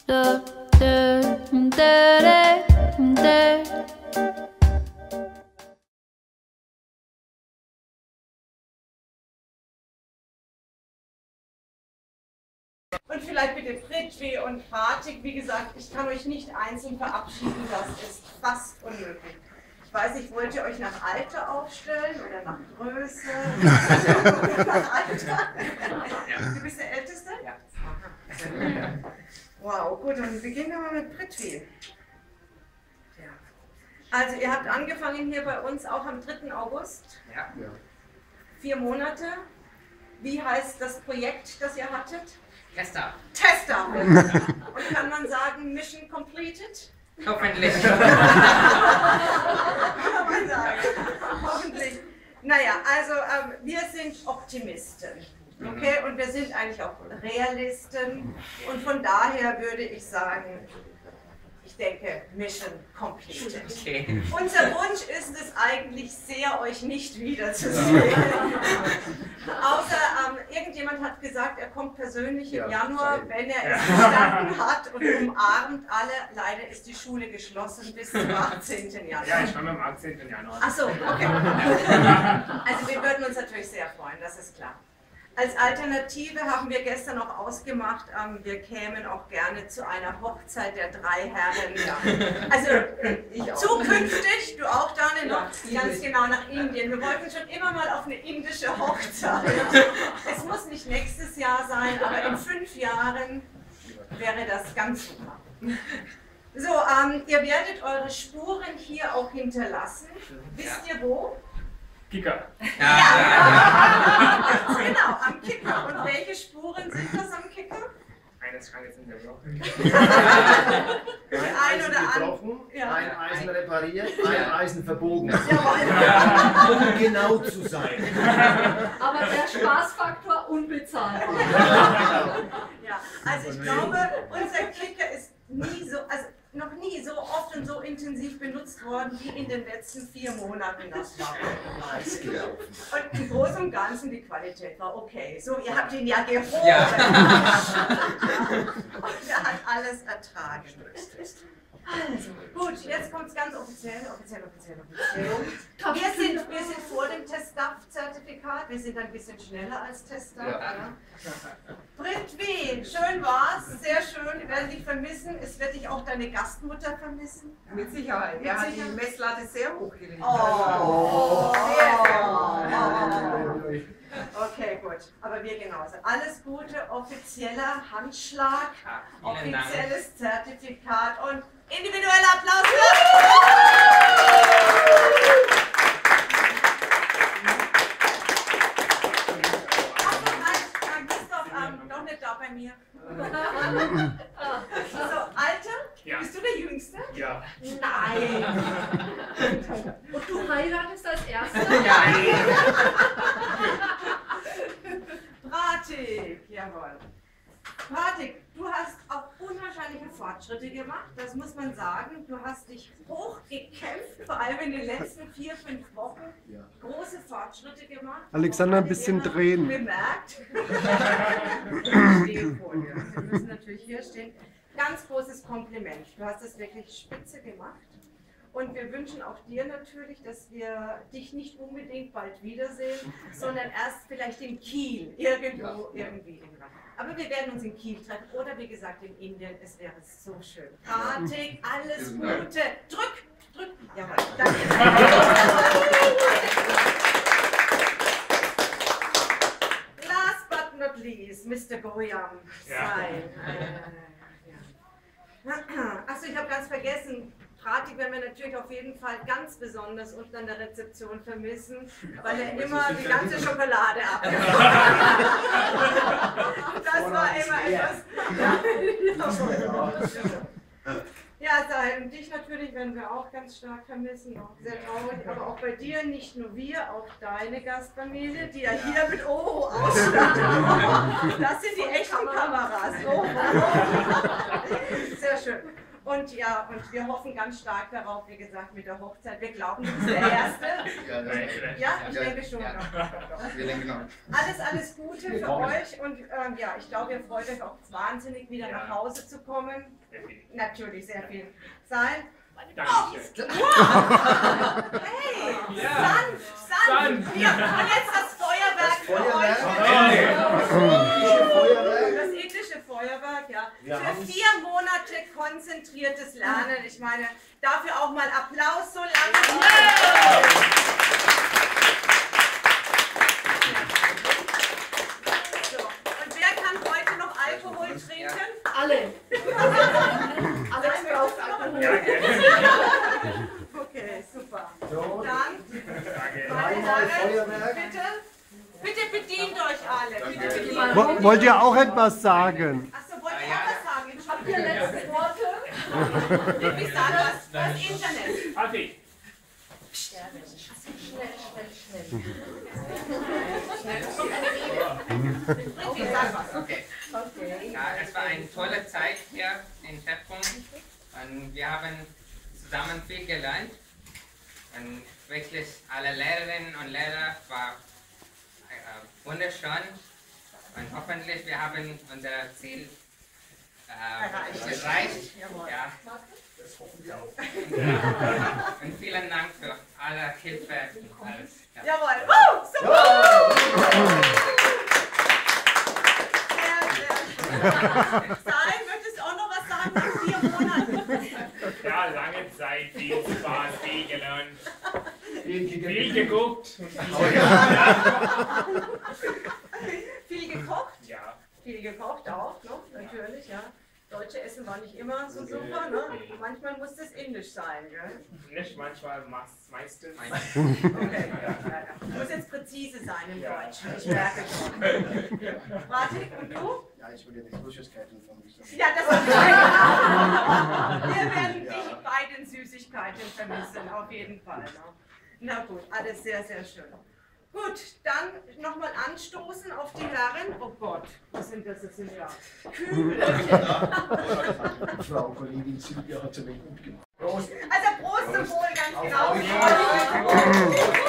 Und vielleicht bitte Prithvi und Pratik. Wie gesagt, ich kann euch nicht einzeln verabschieden, das ist fast unmöglich. Ich weiß nicht, wollt ihr euch nach Alter aufstellen oder nach Größe? Nach Alter? Du bist der Älteste? Ja. Wow, gut, dann beginnen wir mal mit Prithvi. Also ihr habt angefangen hier bei uns auch am 3. August. Ja. 4 Monate. Wie heißt das Projekt, das ihr hattet? Tester. Tester! Und kann man sagen, Mission completed? Hoffentlich. Kann man sagen. Hoffentlich. Naja, also wir sind Optimisten. Okay? Und wir sind eigentlich auch Realisten. Und von daher würde ich sagen, ich denke, Mission completed. Okay. Unser Wunsch ist es eigentlich sehr, euch nicht wiederzusehen. Außer irgendjemand hat gesagt, er kommt persönlich im Januar, wenn er es verstanden hat und umarmt alle. Leider ist die Schule geschlossen bis zum 18. Januar. Ja, ich komme am 18. Januar. Ach so, okay. Also wir würden uns natürlich sehr freuen, das ist klar. Als Alternative haben wir gestern auch ausgemacht, wir kämen auch gerne zu einer Hochzeit der 3 Herren. Also zukünftig, du auch Daniel, noch ganz genau nach Indien. Wir wollten schon immer mal auf eine indische Hochzeit. Es muss nicht nächstes Jahr sein, aber in 5 Jahren wäre das ganz super. So, ihr werdet eure Spuren hier auch hinterlassen. Wisst ihr wo? Kicker. Ja. Genau, am Kicker. Und welche Spuren sind das am Kicker? Eines kann jetzt in der Woche. Ein Eisen gebrochen, ein Eisen repariert, ein Eisen verbogen. Um genau zu sein. Aber der Spaßfaktor unbezahlbar. Ja, also ich glaube, unser Kicker ist nie so, also noch nie so oft und so intensiv benutzt worden wie in den letzten 4 Monaten. Das war und im Großen und Ganzen die Qualität war okay. So, ihr habt ihn ja geholt. Ja. Und er hat alles ertragen. Also, gut, jetzt kommt es ganz offiziell. Wir sind vor dem Test-DAF-Zertifikat, wir sind ein bisschen schneller als Test-DAF. Ja. Prithvi, schön war's, sehr schön, wir werden dich vermissen. Es wird dich auch deine Gastmutter vermissen. Mit Sicherheit, er hat die Messlatte sehr hochgelegt. Oh, okay, gut, aber wir genauso. Alles Gute, offizieller Handschlag, offizielles Zertifikat und individueller Applaus für Christoph, doch nicht da bei mir. So, Alter? Ja. Bist du der Jüngste? Ja. Nein! Und du heiratest als Erster? Ja. Pratik, jawohl. Pratik, du hast auch unwahrscheinliche Fortschritte gemacht, das muss man sagen. Du hast dich hochgekämpft, vor allem in den letzten 4, 5 Wochen. Große Fortschritte gemacht. Alexander, ein bisschen drehen. Bemerkt. Ich stehe vor dir. Wir müssen natürlich hier stehen. Ganz großes Kompliment. Du hast es wirklich spitze gemacht. Und wir wünschen auch dir natürlich, dass wir dich nicht unbedingt bald wiedersehen, sondern erst vielleicht in Kiel, irgendwie. Aber wir werden uns in Kiel treffen oder wie gesagt in Indien, es wäre so schön. Pratik, alles Gute. Drück! Jawohl, danke. Last but not least, Mr. Goyam. Achso, ich habe ganz vergessen. Pratik werden wir natürlich auf jeden Fall ganz besonders unten an der Rezeption vermissen, weil er immer die ganze Schokolade abgibt. Das war immer etwas. Ja, und dich natürlich werden wir auch ganz stark vermissen, auch sehr traurig, aber auch bei dir, nicht nur wir, auch deine Gastfamilie, die ja hier mit Oho ausstattet. Das sind die echten Kameras. Sehr schön. Und ja, und wir hoffen ganz stark darauf, wie gesagt, mit der Hochzeit. Wir glauben, das ist der erste. Ja, ich denke schon. Alles Gute für euch und ja, ich glaube, ihr freut euch auch wahnsinnig, wieder nach Hause zu kommen. Natürlich, sehr viel sein. Danke. Wow! Hey! Sand! Ja, und jetzt das Feuerwerk für euch. Das indische Feuerwerk, ja. Für 4 Monate konzentriertes Lernen. Ich meine, dafür auch mal Applaus so lange. So, und wer kann heute noch Alkohol trinken? Alle. Alex braucht Alkohol. Ja, gerne. Okay, super. So, Dann, meine Herren, bitte bedient euch alle. Bitte bedient euch. Wollt ihr auch etwas sagen? Achso, wollt ihr auch was sagen? Habt ihr letzte Worte? Wie sagen das Internet? Kaffee. Wie sagt was? Okay. Ja, es war eine tolle Zeit hier in Hebron und wir haben zusammen viel gelernt und wirklich alle Lehrerinnen und Lehrer waren wunderschön und hoffentlich wir haben unser Ziel erreicht. Ja. Und vielen Dank für alle Hilfe und alles. Ja. Jawohl. Super! Sai, möchtest du auch noch was sagen nach 4 Monaten? Ja, lange Zeit, viel Spaß, viel gelernt, viel viel geguckt. Viel gekocht? Ja. Viel gekocht auch, ne? Natürlich, ja. Deutsche Essen war nicht immer so super, ne? Manchmal muss das indisch sein, gell? Nicht manchmal, meistens. Okay, ja. Muss jetzt präzise sein im Deutschen, ich merke schon. Bartik, und du? Ja, ich würde die Süßigkeiten von mich sagen. Ja, das ist klar. Wir werden dich bei den Süßigkeiten vermissen, auf jeden Fall. Ne? Na gut, alles sehr, sehr schön. Gut, dann nochmal anstoßen auf die Herren. Oh Gott, was sind das? Das sind ja Kübel. Frau Kollegin Silvia hat es mir gut gemacht. Also Prost zum Wohl, ganz genau.